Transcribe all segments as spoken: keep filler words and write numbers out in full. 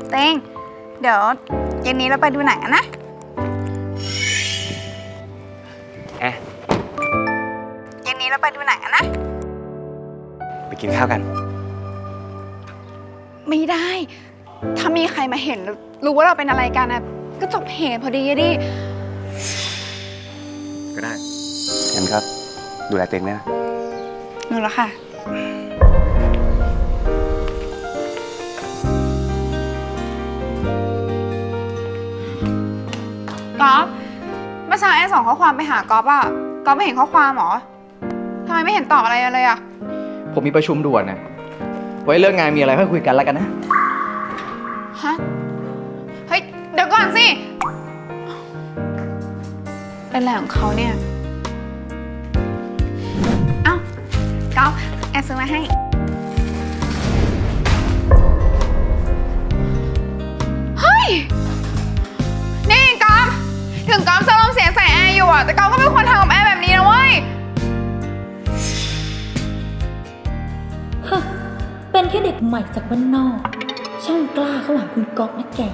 เต้งเดี๋ยวเย็นนี้เราไปดูหนังกันนะแอะเย็นนี้เราไปดูหนังกันนะไปกินข้าวกันไม่ได้ถ้ามีใครมาเห็นรู้ว่าเราเป็นอะไรกันนะก็จบเหตุพอดีดิก็ได้งั้นก็ดูแลเต็งนะรู้แล้วค่ะก๊อฟเมื่อเช้าแอนส่งข้อความไปหาก๊อฟอะก๊อฟไม่เห็นข้อความหรอทำไมไม่เห็นตอบอะไรเลยอะผมมีประชุมด่วนนะไว้เรื่องงานมีอะไรค่อยคุยกันแล้วกันนะฮะเฮ้ยเดี๋ยวก่อนสิเป็นอะไรของเขาเนี่ยเอ้าก๊อฟแอนซื้อมาให้เฮ้ยนี่ก๊อฟถึงก๊อฟจะลมเสียงใส่แอร์อยู่อะแต่ก๊อฟก็ไม่ควรทำกับแอร์แบบนี้นะเว้ยเป็นแค่เด็กใหม่จากบ้านนอกช่างกล้าเข้าหาคุณก๊อฟนะแก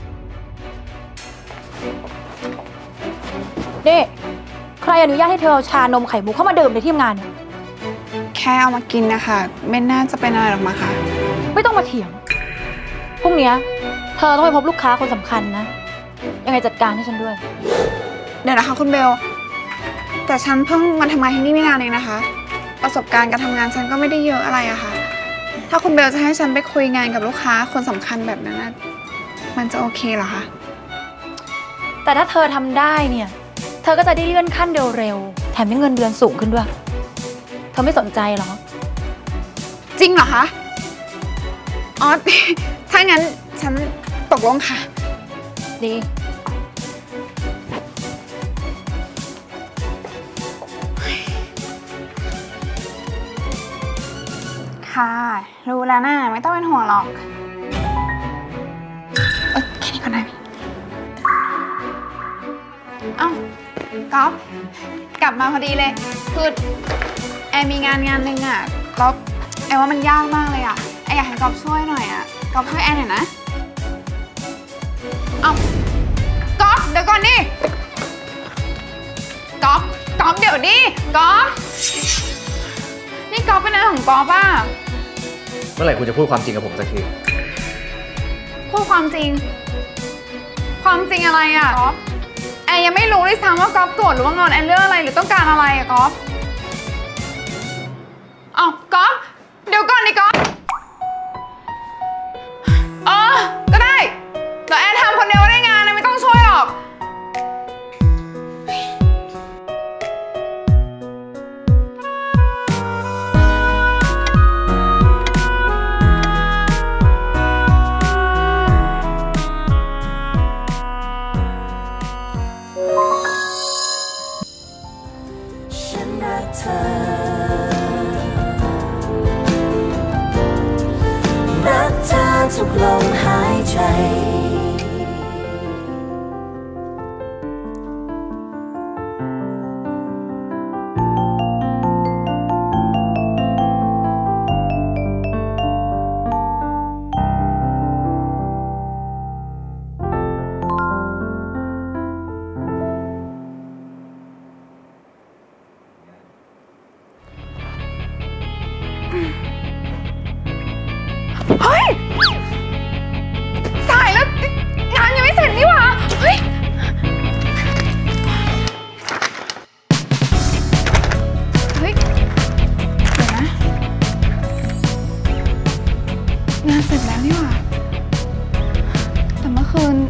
เด็กใครอนุญาตให้เธอเอาชานมไข่มุกเข้ามาดื่มในที่ทำงานเนี่ยแค่เอามากินนะคะไม่น่าจะเป็นอะไรหรอกมั้งคะไม่ต้องมาเถียงพรุ่งนี้เธอต้องไปพบลูกค้าคนสำคัญนะยังไงจัดการให้ฉันด้วยเดี๋ยวนะคะคุณเบลแต่ฉันเพิ่งมาทำงานที่นี่ไม่นานเองนะคะประสบการณ์การทำงานฉันก็ไม่ได้เยอะอะไรอะค่ะถ้าคุณเบลจะให้ฉันไปคุยงานกับลูกค้าคนสำคัญแบบนั้นมันจะโอเคเหรอคะแต่ถ้าเธอทำได้เนี่ยเธอก็จะได้เลื่อนขั้นเร็วๆแถมได้เงินเดือนสูงขึ้นด้วยเธอไม่สนใจหรอจริงเหรอคะอ๋อถ้างั้นฉันตกลงค่ะดีค่ะรู้แล้วนะไม่ต้องเป็นห่วงหรอกเออแค่นี้ก่อนนะพี่เอ้าก๊อฟกลับมาพอดีเลยคือแอร์มีงานงานหนึ่งอ่ะก๊อฟแอร์ว่ามันยากมากเลยอ่ะแอร์อยากให้ก๊อฟช่วยหน่อยอ่ะก๊อฟช่วยแอร์หน่อยนะเอ้าก๊อฟเดี๋ยวก่อนดิก๊อฟก๊อฟเดี๋ยวดิก๊อฟนี่ก๊อฟเป็นอะไรของก๊อฟอ่ะเมื่อไหร่คุณจะพูดความจริงกับผมสักทีพูดความจริงความจริงอะไรอ่ะก๊อฟแอร์ยังไม่รู้ด้วยซ้ำว่าก๊อฟโกรธหรือว่างอนแอร์เรื่องอะไรหรือต้องการอะไรอ่ะก๊อฟอ้าวก๊อฟเดี๋ยวก่อนดิก๊อฟเออก็ได้เดี๋ยวแอร์ทำคนเดียวได้งานนะไม่ต้องช่วยหรอกทุกลมหายใจเฮ้ยสายแล้วงานยังไม่เสร็จนี่หว่าเฮ้ยเฮ้ยเดี๋ยวนะงานเสร็จแล้วนี่หว่าแต่เมื่อคืน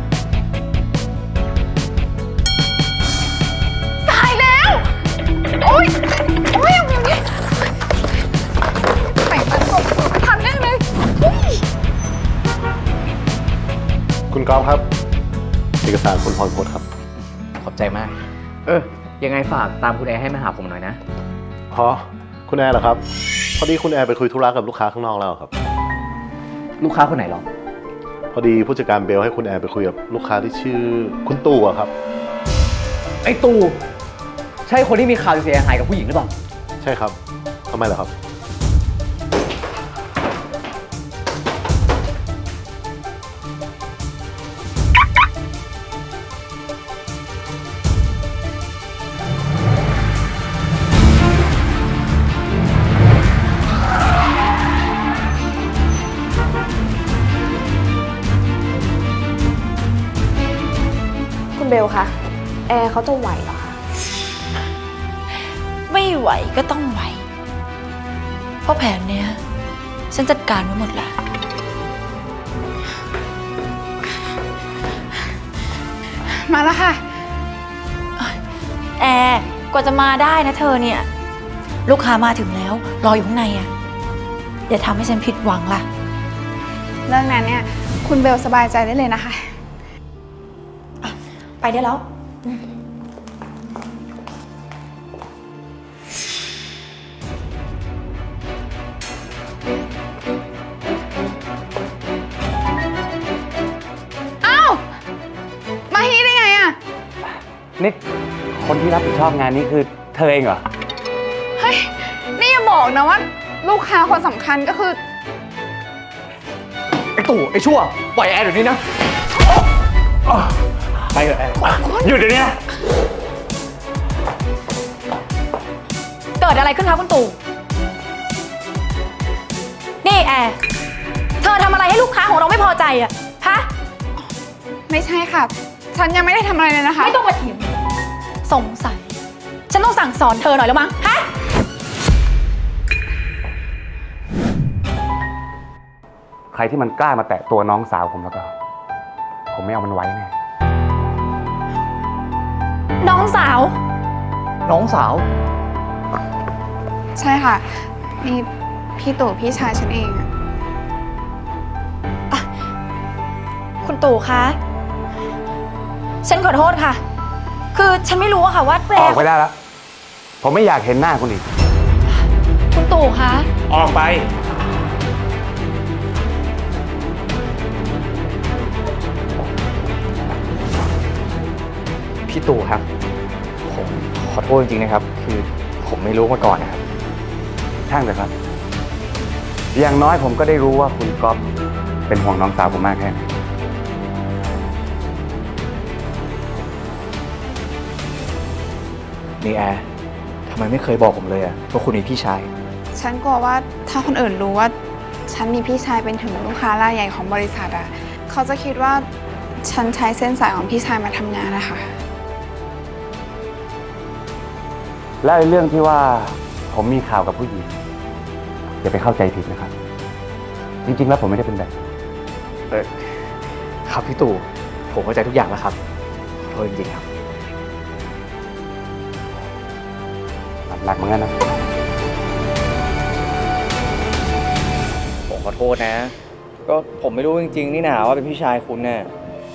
สายแล้วโอ๊ยโอ๊ยอย่างนี้แต่งตัดผมไม่ทันแน่เลยคุณก๊อฟครับเอกสารคุณพรพจน์ครับขอบใจมากเออยังไงฝากตามคุณแอร์ให้มาหาผมหน่อยนะอ๋อคุณแอร์เหรอครับพอดีคุณแอร์ไปคุยธุระกับลูกค้าข้างนอกแล้วครับลูกค้าคนไหนหรอพอดีผู้จัดการเบลให้คุณแอร์ไปคุยกับลูกค้าที่ชื่อคุณตู่อะครับไอ้ตู่ใช่คนที่มีข่าวเสียหายกับผู้หญิงหรือเปล่าใช่ครับทำไมเหรอครับผบลคะแอร์เขาจะไหวเหรอคะไม่ไหวก็ต้องไหว เพราะแผนเนี้ยฉันจัดการไว้หมดแล้วมาแล้วค่ะแอร์กว่าจะมาได้นะเธอเนี่ย ลูกค้ามาถึงแล้ว รออยู่ข้างในอ่ะอย่าทำให้ฉันผิดหวังล่ะเรื่องนั้นเนี่ยคุณเบลสบายใจได้เลยนะคะไปได้แล้วอ้าว มาที่นี่ได้ไงอะนี่คนที่รับผิดชอบงานนี้คือเธอเองเหรอเฮ้ย นี่อย่าบอกนะว่าลูกค้าคนสำคัญก็คือไอ้ตู่ไอ้ชั่ว ปล่อยแอร์เดี๋ยวนี้นะ ไปเถอะแอร์หยุดเดี๋ยวนี้นะเกิดอะไรขึ้นคะคุณตู่นี่แอร์เธอทำอะไรให้ลูกค้าของเราไม่พอใจอะฮะไม่ใช่ค่ะ ฉันยังไม่ได้ทำอะไรเลยนะคะไม่ต้องมาเถียงสงสัยฉันต้องสั่งสอนเธอหน่อยแล้วมั้งฮะใครที่มันกล้ามาแตะตัวน้องสาวผมแล้วก็ ผมไม่เอามันไว้แน่น้องสาวน้องสาวใช่ค่ะ นี่พี่ตู่พี่ชายฉันเองอะคุณตู่คะ ฉันขอโทษค่ะ คือฉันไม่รู้อะค่ะว่าแปลออกไปได้แล้ว ผมไม่อยากเห็นหน้าคุณอีกคุณตู่คะออกไปพี่ตู่ครับ ผมขอโทษจริงๆนะครับ คือผมไม่รู้มาก่อนนะครับช่างเถอะครับ อย่างน้อยผมก็ได้รู้ว่าคุณก๊อฟเป็นห่วงน้องสาวผมมากแค่ไหนนี่แอร์ทำไมไม่เคยบอกผมเลยอะว่าคุณมีพี่ชายฉันกลัวว่าถ้าคนอื่นรู้ว่า ฉันมีพี่ชายเป็นถึงลูกค้ารายใหญ่ของบริษัทอะเขาจะคิดว่าฉันใช้เส้นสายของพี่ชายมาทำงานนะคะและไอ้เรื่องที่ว่าผมมีข่าวกับผู้หญิงอย่าไปเข้าใจผิดนะครับ จริงๆแล้วผมไม่ได้เป็นแบบเออครับพี่ตู่ ผมเข้าใจทุกอย่างแล้วครับขอโทษจริงๆครับหนักเหมือนกันนะผมขอโทษนะ ก็ผมไม่รู้จริงๆนี่นาว่าเป็นพี่ชายคุณน่ะ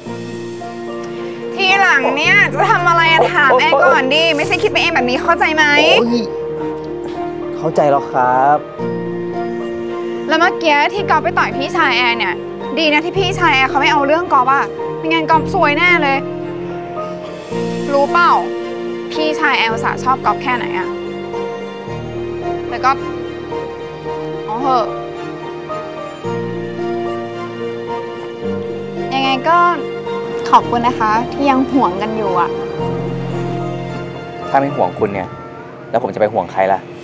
ทีหลังเนี่ยจะทำอะไรอะถามแอร์ก่อนดิ ไม่ใช่คิดไปเองแบบนี้เข้าใจไหมเข้าใจแล้วครับแล้วเมื่อกี้ที่กอฟไปต่อยพี่ชายแอร์เนี่ย ดีนะที่พี่ชายแอร์เขาไม่เอาเรื่องกอฟอะไม่งั้นกอฟซวยแน่เลย รู้เปล่า พี่ชายแอร์อุตส่าห์ชอบกอฟแค่ไหนอะแต่ก็เอาเหอะยังไงก็ขอบคุณนะคะ ที่ยังห่วงกันอยู่อะถ้าไม่ห่วงคุณเนี่ย แล้วผมจะไปห่วงใครล่ะ